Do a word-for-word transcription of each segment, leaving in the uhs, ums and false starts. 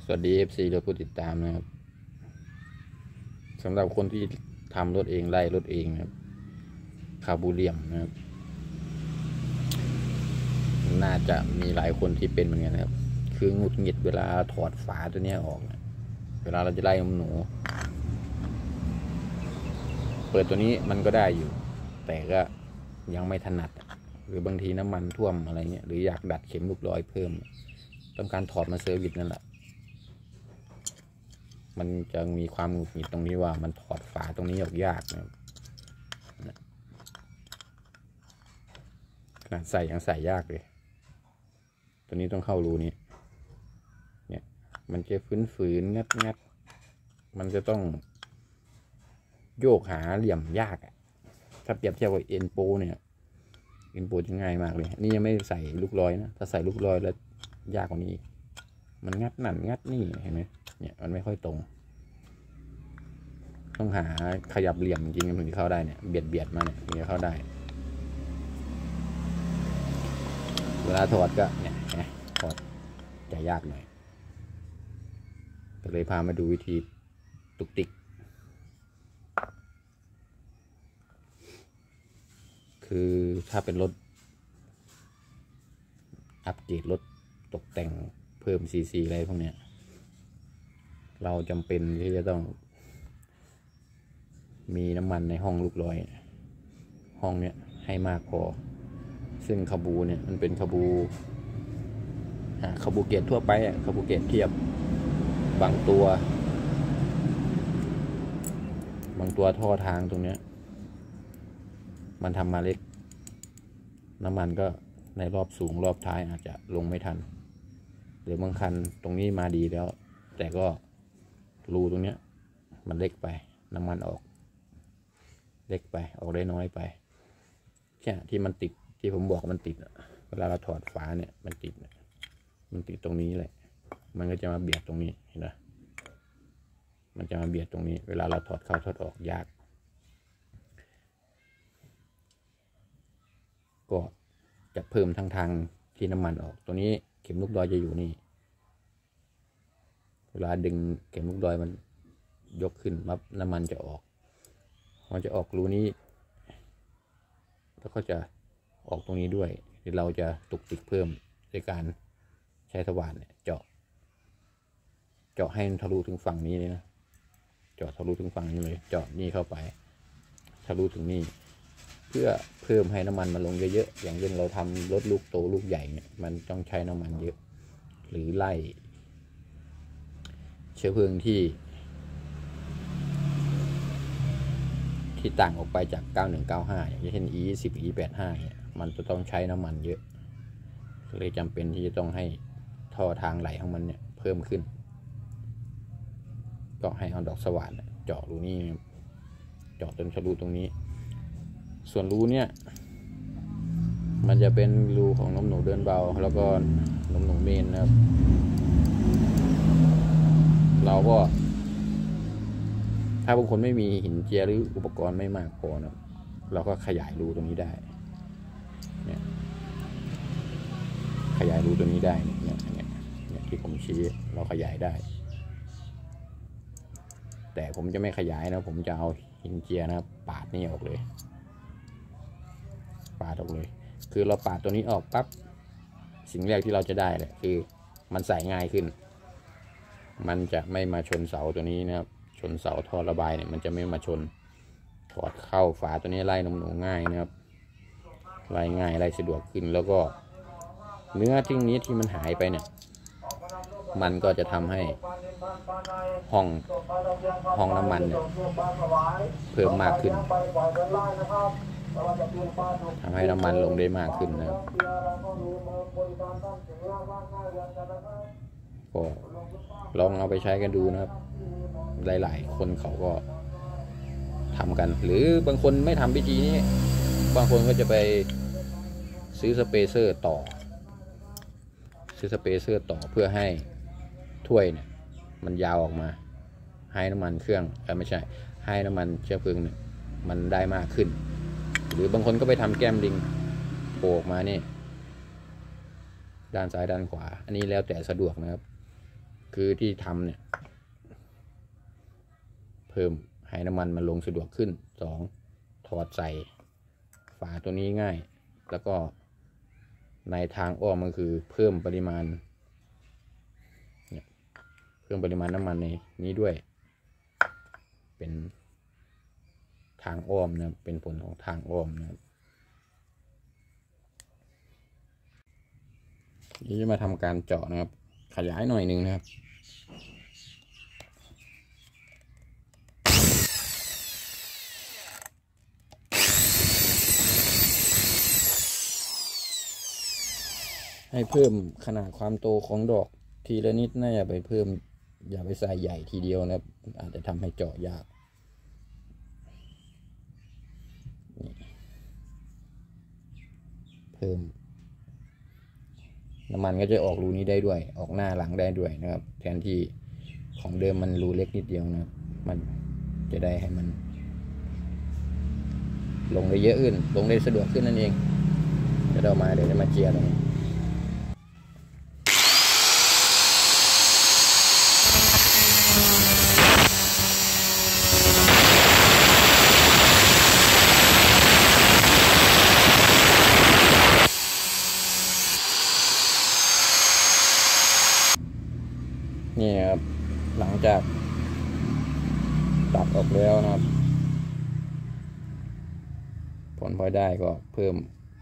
สวัสดี เอฟ ซี และผู้ติดตามนะครับสำหรับคนที่ทำรถเองไล่รถเองนะครับคาบูเรียมนะครับน่าจะมีหลายคนที่เป็นเหมือนกันนะครับคือหงุดหงิดเวลาถอดฝาตัวนี้ออกนะเวลาเราจะไล่นมหนูเปิดตัวนี้มันก็ได้อยู่แต่ก็ยังไม่ถนัดหรือบางทีน้ำมันท่วมอะไรเงี้ยหรืออยากดัดเข็มลูกลอยเพิ่มต้องการถอดมาเซอร์วิสนั่นแหละมันจะมีความหงุดหงิดตรงนี้ว่ามันถอดฝาตรงนี้ออกยากนะครับขนาดใส่ยังใส่ยากเลยตัวนี้ต้องเข้ารูนี้เนี่ยมันจะฝืนๆงัดงัดมันจะต้องโยกหาเหลี่ยมยากถ้าเปรียบเทียบกับเอ็นโปเนี่ยเอ็นโปจะง่ายมากเลยนี่ยังไม่ใส่ลูกลอยนะถ้าใส่ลูกลอยแล้วยากกว่านี้มันงัดนั่นงัดนี่เห็นไหมเนี่ยมันไม่ค่อยตรงต้องหาขยับเหลี่ยมจริงๆถึงจะเข้าได้เนี่ยเบียดเบียดมาเนี่ยถึงจะเข้าได้เวลาถอดก็เนี่ยถอดจะยากหน่อยก็เลยพามาดูวิธีตุกติกคือถ้าเป็นรถอัปเกรดรถตกแต่งเพิ่มซีซีอะไรพวกเนี้ยเราจำเป็นที่จะต้องมีน้ำมันในห้องลูกลอยห้องเนี้ยให้มากพอซึ่งคาบูเนี่ยมันเป็นคาบูคาบูเกตทั่วไปอ่ะคาบูเกตเทียบบางตัวบางตัวท่อทางตรงเนี้ยมันทำมาเล็กน้ำมันก็ในรอบสูงรอบท้ายอาจจะลงไม่ทันหรือบางคันตรงนี้มาดีแล้วแต่ก็รูตรงเนี้ยมันเล็กไปน้ำมันออกเล็กไปออกได้น้อยไปแค่ที่มันติดที่ผมบอกมันติดเวลาเราถอดฝาเนี่ยมันติดมันติดตรงนี้แหละมันก็จะมาเบียดตรงนี้เห็นไหมมันจะมาเบียดตรงนี้เวลาเราถอดเข้าถอดออกยากก็จะเพิ่มทั้งทางที่น้ำมันออกตัวนี้เข็มลูกดอยจะอยู่นี่เวลาดึงเข็มลูกดอยมันยกขึ้นปั๊บน้ำมันจะออกมันจะออกรูนี้แล้วก็จะออกตรงนี้ด้วยที่เราจะตุกติกเพิ่มในการใช้สว่านเนี่ยเจาะเจาะให้ทะลุถึงฝั่งนี้เลยนะเจาะทะลุถึงฝั่งนี้เลยเจาะนี่เข้าไปทะลุถึงนี่เพื่อเพิ่มให้น้ำมันมันลงเยอะๆอย่างเช่นเราทำรถลูกโตลูกใหญ่เนี่ยมันต้องใช้น้ำมันเยอะหรือไล่เชื้อเพลิงที่ที่ต่างออกไปจากเก้าหนึ่งเก้าห้าอย่างเช่น อี ยี่สิบ อี แปดสิบห้าเนี่ยมันจะต้องใช้น้ำมันเยอะเลยจำเป็นที่จะต้องให้ท่อทางไหลของมันเนี่ยเพิ่มขึ้นก็ให้เอาดอกสว่านเจาะรูนี้เจาะจนทะลุตรงนี้ส่วนรูเนี่ยมันจะเป็นรูของนมหนูเดินเบาแล้วก็นมหนูเมนนะครับเราก็ถ้าบางคนไม่มีหินเจียหรืออุปกรณ์ไม่มากพอนะเราก็ขยายรูตรงนี้ได้เนี่ยขยายรูตรงนี้ได้เนี่ยเนี่ยเนี่ยที่ผมชี้เราขยายได้แต่ผมจะไม่ขยายนะผมจะเอาหินเจียนะปาดนี่ออกเลยปาดออกเลยคือเราปาดตัวนี้ออกปั๊บสิ่งแรกที่เราจะได้เลยคือมันใส่ง่ายขึ้นมันจะไม่มาชนเสาตัวนี้นะครับชนเสาท่อระบายเนี่ยมันจะไม่มาชนถอดเข้าฝาตัวนี้ไล่นมหนูง่ายนะครับไล่ง่ายไล่สะดวกขึ้นแล้วก็เนื้อที่นี้ที่มันหายไปเนี่ยมันก็จะทำให้ห้องห้องน้ำมันเนี่ยเพิ่มมากขึ้นทำให้น้ำมันลงได้มากขึ้นนะครับก็ลองเอาไปใช้กันดูนะครับหลายๆคนเขาก็ทำกันหรือบางคนไม่ทำวิธีนี้บางคนก็จะไปซื้อสเปรย์เซอร์ต่อซื้อสเปรย์เซอร์ต่อเพื่อให้ถ้วยเนี่ยมันยาวออกมาให้น้ำมันเครื่องเออไม่ใช่ให้น้ำมันเชื้อเพลิงเนี่ยมันได้มากขึ้นหรือบางคนก็ไปทำแก้มลิงโผล่ออกมานี่ด้านซ้ายด้านขวาอันนี้แล้วแต่สะดวกนะครับคือที่ทำเนี่ยเพิ่มให้น้ำมันมันลงสะดวกขึ้นสองถอดใส่ฝาตัวนี้ง่ายแล้วก็ในทางอ้อมก็คือเพิ่มปริมาณเนี่ยเพิ่มปริมาณน้ำมันในนี้ด้วยเป็นทางอ้อมนะเป็นผลของทางอ้อมนะครับนี่จะมาทำการเจาะนะครับขยายหน่อยหนึ่งนะครับให้เพิ่มขนาดความโตของดอกทีละนิดนะอย่าไปเพิ่มอย่าไปใส่ใหญ่ทีเดียวนะครับอาจจะทำให้เจาะยากเพิ่มน้ำมันก็จะออกรูนี้ได้ด้วยออกหน้าหลังได้ด้วยนะครับแทนที่ของเดิมมันรูเล็กนิดเดียวนะครับมันจะได้ให้มันลงได้เยอะขึ้นลงได้สะดวกขึ้นนั่นเองเดี๋ยวเรามาเดี๋ยวจะมาเจียร์ตรงนี้นี่ครับหลังจากตัดออกแล้วนะครับผลพลอยได้ก็เพิ่ม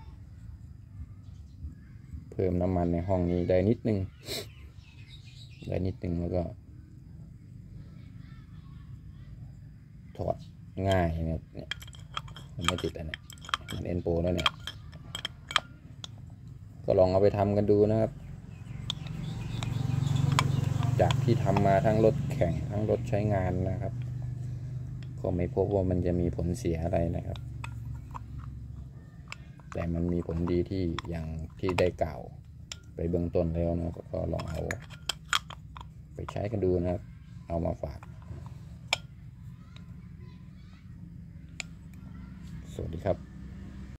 เพิ่มน้ำมันในห้องนี้ได้นิดนึงได้นิดนึงแล้วก็ถอดง่ายนะครับเนี่ยมันไม่ติดอันนี้มันเอ็นโปแล้วเนี่ยก็ลองเอาไปทำกันดูนะครับจากที่ทำมาทั้งรถแข่งทั้งรถใช้งานนะครับก็ไม่พบว่ามันจะมีผลเสียอะไรนะครับแต่มันมีผลดีที่อย่างที่ได้กล่าวไปเบื้องต้นแล้วนะก็ลองเอาไปใช้กันดูนะครับเอามาฝากสวัสดีครับ